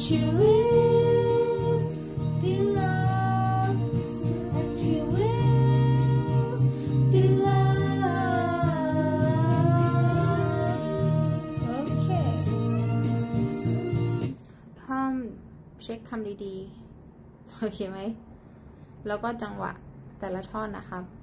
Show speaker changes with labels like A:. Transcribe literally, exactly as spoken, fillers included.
A: you will be loved, that you will be loved. Okay ท่องเช็คคำดีๆโอเคไหมแล้วก็จังหวะแต่ละท่อนนะครับ